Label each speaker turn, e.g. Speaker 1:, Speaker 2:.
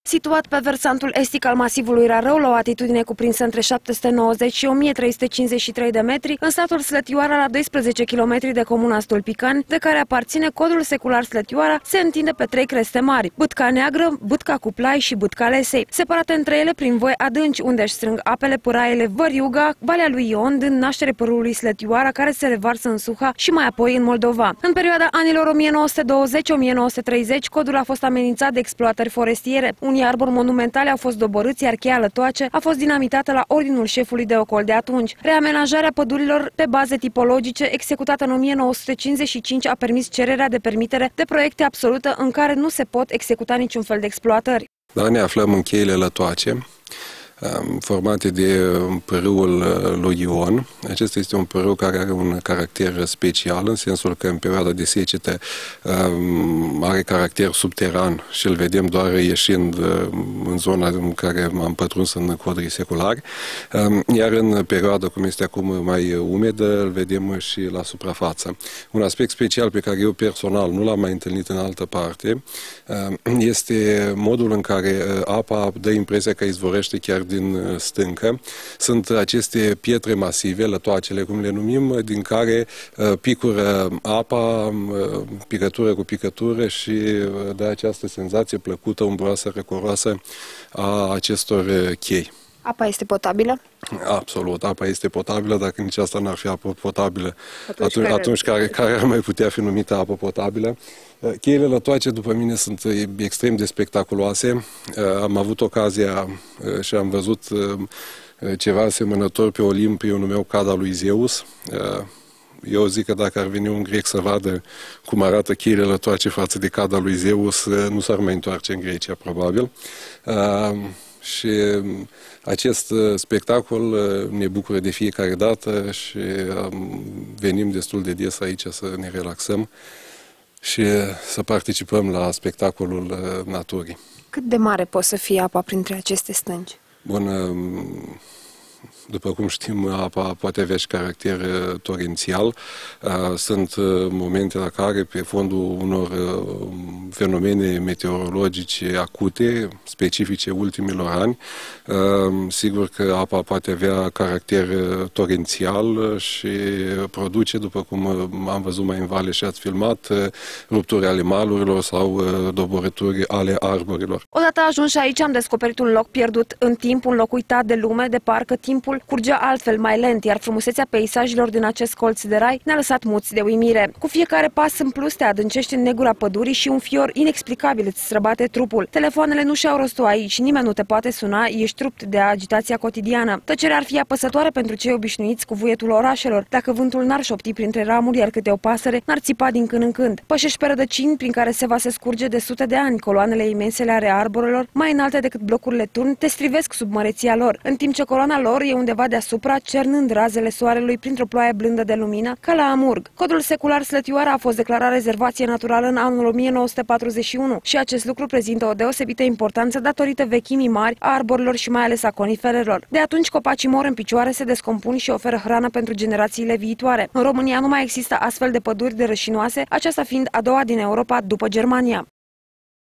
Speaker 1: Situat pe versantul estic al masivului Rarău, la o atitudine cuprinsă între 790 și 1353 de metri, în satul Slătioara, la 12 km de comuna Stolpican, de care aparține codul secular Slătioara, se întinde pe 3 creste mari: Bâtca Neagră, Bâtca Cuplai și Bâtca Lesei, separate între ele prin voi adânci, unde își strâng apele pâraiele Văriuga, Valea lui Ion, dând naștere părului Slătioara, care se revarsă în Suha și mai apoi în Moldova. În perioada anilor 1920-1930, codul a fost amenințat de exploatări forestiere. Unii arbori monumentale au fost doborâți, iar cheia Lătoace a fost dinamitată la ordinul șefului de ocol de atunci. Reamenajarea pădurilor pe baze tipologice, executată în 1955, a permis cererea de permitere de proiecte absolută în care nu se pot executa niciun fel de exploatări.
Speaker 2: Da, ne aflăm în cheile Lătoace, formate de pârâul lui Ion. Acesta este un pârâu care are un caracter special, în sensul că în perioada de secetă are caracter subteran și îl vedem doar ieșind în zona în care am pătruns în codrii seculari, iar în perioada, cum este acum, mai umedă, îl vedem și la suprafață. Un aspect special pe care eu personal nu l-am mai întâlnit în altă parte este modul în care apa dă impresia că izvorește chiar din stâncă. Sunt aceste pietre masive, lătoacele, cum le numim, din care picură apa, picătură cu picătură și dă această senzație plăcută, umbroasă, răcoroasă a acestor chei.
Speaker 1: Apa este potabilă?
Speaker 2: Absolut, apa este potabilă. Dacă nici asta n-ar fi apă potabilă, atunci care ar mai putea fi numită apă potabilă? Cheile Lătoace, după mine, sunt extrem de spectaculoase. Am avut ocazia și am văzut ceva asemănător pe Olimpiul meu, Cada lui Zeus. Eu zic că dacă ar veni un grec să vadă cum arată cheile Lătoace față de Cada lui Zeus, nu s-ar mai întoarce în Grecia, probabil. Și acest spectacol ne bucură de fiecare dată și venim destul de des aici să ne relaxăm și să participăm la spectacolul naturii.
Speaker 1: Cât de mare poate să fie apa printre aceste stânci?
Speaker 2: Bun, după cum știm, apa poate avea și caracter torențial. Sunt momente la care, pe fondul unor fenomene meteorologice acute, specifice ultimilor ani, sigur că apa poate avea caracter torențial și produce, după cum am văzut mai în vale și ați filmat, rupturi ale malurilor sau doborături ale arborilor.
Speaker 1: Odată ajuns aici, am descoperit un loc pierdut în timp, un loc uitat de lume, de parcă timpul curgea altfel, mai lent, iar frumusețea peisajelor din acest colț de rai ne-a lăsat muți de uimire. Cu fiecare pas în plus te adâncești în negura pădurii și un fior inexplicabil îți străbate trupul. Telefoanele nu și-au rostul aici, nimeni nu te poate suna, ești rupt de agitația cotidiană. Tăcerea ar fi apăsătoare pentru cei obișnuiți cu vuietul orașelor, dacă vântul n-ar șopti printre ramuri, iar câte o pasăre n-ar țipa din când în când. Pășești pe rădăcini prin care se va se scurge de sute de ani, coloanele imensele ale arborelor, mai înalte decât blocurile turn, te strivesc sub măreția lor, în timp ce coloana lor e undeva deasupra, cernând razele soarelui printr-o ploaie blândă de lumină, ca la Amurg. Codul secular Slătioara a fost declarat rezervație naturală în anul 1941 și acest lucru prezintă o deosebită importanță datorită vechimii mari a arborilor și mai ales a coniferelor. De atunci, copacii mor în picioare, se descompun și oferă hrană pentru generațiile viitoare. În România nu mai există astfel de păduri de rășinoase, aceasta fiind a doua din Europa după Germania.